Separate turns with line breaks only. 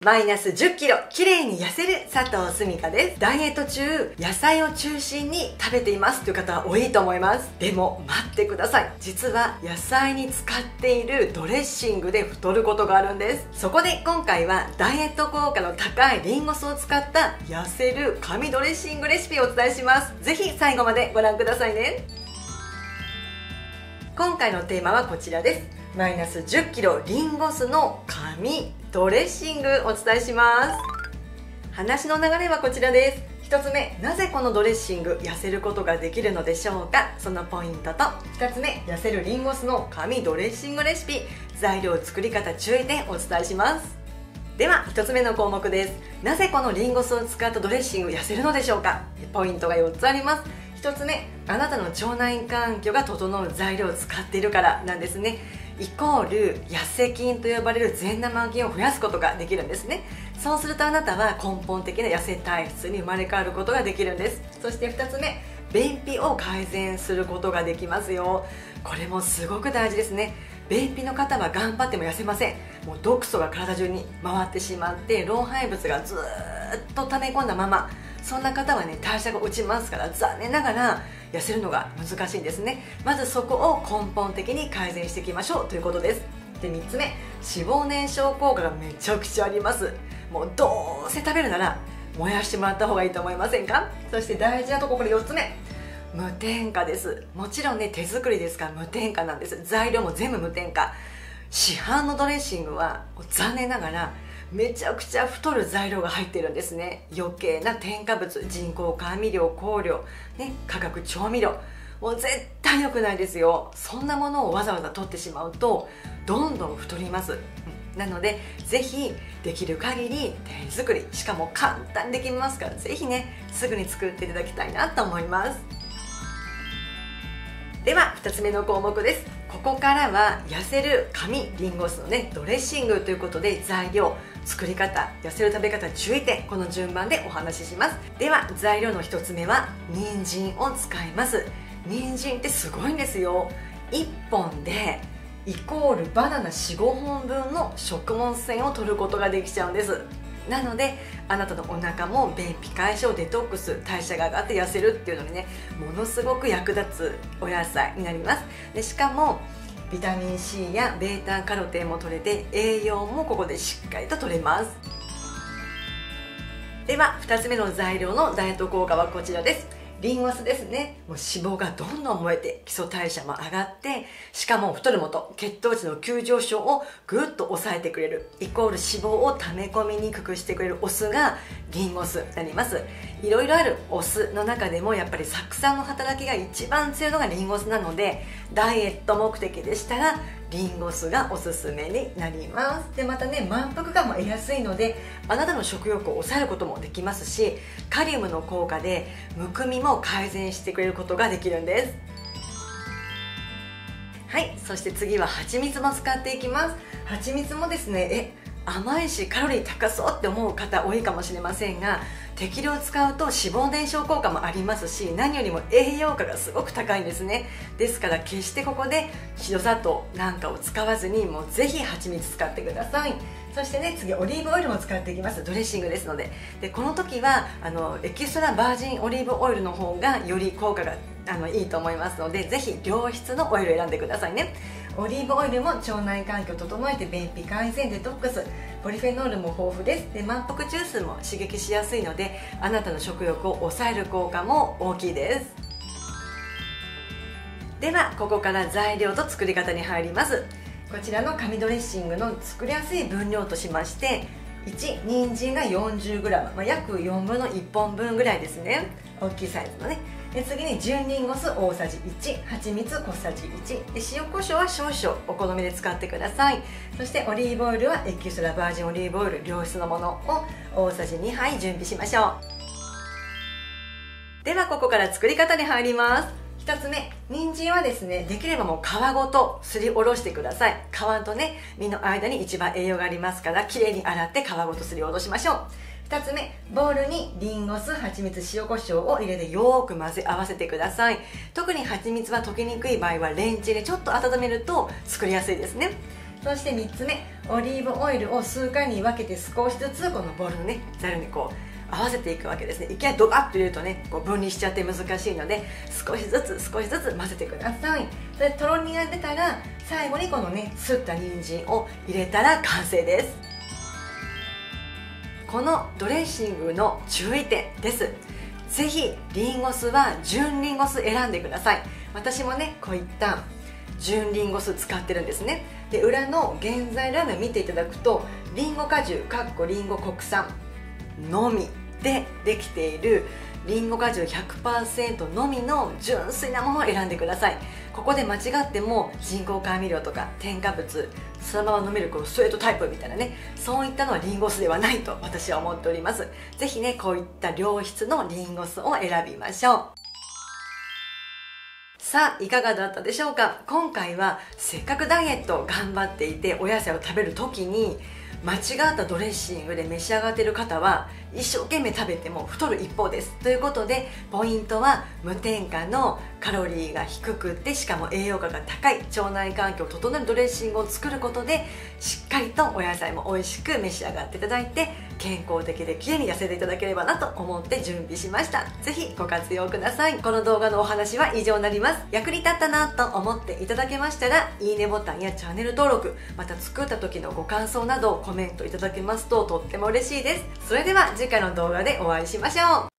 マイナス10キロ綺麗に痩せる佐藤すみかです。ダイエット中野菜を中心に食べていますという方は多いと思います。でも待ってください、実は野菜に使っているドレッシングで太ることがあるんです。そこで今回はダイエット効果の高いリンゴ酢を使った痩せる神ドレッシングレシピをお伝えします。ぜひ最後までご覧くださいね。今回のテーマはこちらです。マイナス10キロリンゴ酢の神ドレッシングお伝えします。話の流れはこちらです。1つ目、なぜこのドレッシング痩せることができるのでしょうか、そのポイントと2つ目、痩せるリンゴ酢の神ドレッシングレシピ、材料作り方注意点お伝えします。では1つ目の項目です。なぜこのリンゴ酢を使ったドレッシング痩せるのでしょうか。ポイントが4つあります。1つ目、あなたの腸内環境が整う材料を使っているからなんですね。イコール痩せ菌と呼ばれる善玉菌を増やすことができるんですね。そうするとあなたは根本的な痩せ体質に生まれ変わることができるんです。そして2つ目、便秘を改善することができますよ。これもすごく大事ですね。便秘の方は頑張っても痩せません。もう毒素が体中に回ってしまって老廃物がずーっと溜め込んだまま、そんな方はね代謝が落ちますから、残念ながら痩せるのが難しいんですね。まずそこを根本的に改善していきましょうということです。で3つ目、脂肪燃焼効果がめちゃくちゃあります。もうどうせ食べるなら燃やしてもらった方がいいと思いませんか。そして大事なところ、4つ目、無添加です。もちろんね手作りですから無添加なんです。材料も全部無添加。市販のドレッシングは残念ながらめちゃくちゃ太る材料が入ってるんですね。余計な添加物、人工甘味料、香料、化学調味料、もう絶対良くないですよ。そんなものをわざわざ取ってしまうとどんどん太ります。なのでぜひできる限り手作り、しかも簡単にできますから、ぜひねすぐに作っていただきたいなと思います。では2つ目の項目です。ここからは痩せる神リンゴ酢のドレッシングということで、材料、作り方、痩せる食べ方、注意点、この順番でお話しします。では材料の1つ目は人参を使います。人参ってすごいんですよ。1本でイコールバナナ 4,5 本分の食物繊維を取ることができちゃうんです。なのであなたのお腹も便秘解消、デトックス、代謝が上がって痩せるっていうのにね、ものすごく役立つお野菜になります。でしかもビタミン C や β カロテンも取れて、栄養もここでしっかりと取れます。では2つ目の材料のダイエット効果はこちらです。リンゴ酢ですね。もう脂肪がどんどん燃えて基礎代謝も上がって、しかも太る元、血糖値の急上昇をぐっと抑えてくれる、イコール脂肪を溜め込みにくくしてくれるお酢がリンゴ酢になります。いろいろあるお酢の中でもやっぱり酢酸の働きが一番強いのがリンゴ酢なので、ダイエット目的でしたらリンゴ酢がおすすめになります。でまたね、満腹感も得やすいのであなたの食欲を抑えることもできますし、カリウムの効果でむくみも改善してくれることができるんです。はい、そして次は蜂蜜も使っていきます。蜂蜜もですね、甘いしカロリー高そうって思う方多いかもしれませんが、適量使うと脂肪燃焼効果もありますし、何よりも栄養価がすごく高いんですね。ですから決してここで白砂糖なんかを使わずに、もうぜひ蜂蜜使ってください。そしてね、次オリーブオイルも使っていきます。ドレッシングですので。でこの時はエキストラバージンオリーブオイルの方がより効果がいいと思いますので、ぜひ良質のオイルを選んでくださいね。オリーブオイルも腸内環境を整えて便秘改善、デトックス、ポリフェノールも豊富です。で満腹中枢も刺激しやすいので、あなたの食欲を抑える効果も大きいです。ではここから材料と作り方に入ります。こちらの神ドレッシングの作りやすい分量としまして、1、人参が 40g、約4分の1本分ぐらいですね。大きいサイズのね。で次に純リンゴ酢大さじ1、蜂蜜小さじ1で、塩コショウは少々お好みで使ってください。そしてオリーブオイルはエキストラバージンオリーブオイル良質のものを大さじ2杯準備しましょう。ではここから作り方に入ります。1つ目、人参はですね、できればもう皮ごとすりおろしてください。皮とね実の間に一番栄養がありますから、きれいに洗って皮ごとすりおろしましょう。2つ目、ボウルにリンゴ酢、蜂蜜、塩コショウを入れてよーく混ぜ合わせてください。特に蜂蜜は溶けにくい場合はレンチンでちょっと温めると作りやすいですね。 そして3つ目、オリーブオイルを数回に分けて少しずつこのボウルのねざるにこう合わせていくわけですね。いきなりドバッと入れるとねこう分離しちゃって難しいので、少しずつ混ぜてください。でとろみが出たら最後にこのねすった人参を入れたら完成です。このドレッシングの注意点です。ぜひリンゴ酢は純リンゴ酢選んでください。私もねこういった純リンゴ酢使ってるんですね。で裏の原材料名見ていただくと、リンゴ果汁リンゴ国産のみでできているリンゴ果汁 100% のみの純粋なものを選んでください。ここで間違っても人工甘味料とか添加物、そのまま飲めるこのスウェートタイプみたいなね、そういったのはリンゴ酢ではないと私は思っております。ぜひねこういった良質のリンゴ酢を選びましょう。さあいかがだったでしょうか。今回はせっかくダイエットを頑張っていてお野菜を食べる時に間違ったドレッシングで召し上がっている方は一生懸命食べても太る一方です。ということでポイントは無添加のカロリーが低くてしかも栄養価が高い腸内環境を整えるドレッシングを作ることで、しっかりとお野菜も美味しく召し上がっていただいて健康的で綺麗に痩せていただければなと思って準備しました。ぜひご活用ください。この動画のお話は以上になります。役に立ったなと思っていただけましたらいいねボタンやチャンネル登録、また作った時のご感想などコメントいただけますととっても嬉しいです。それでは次回の動画でお会いしましょう。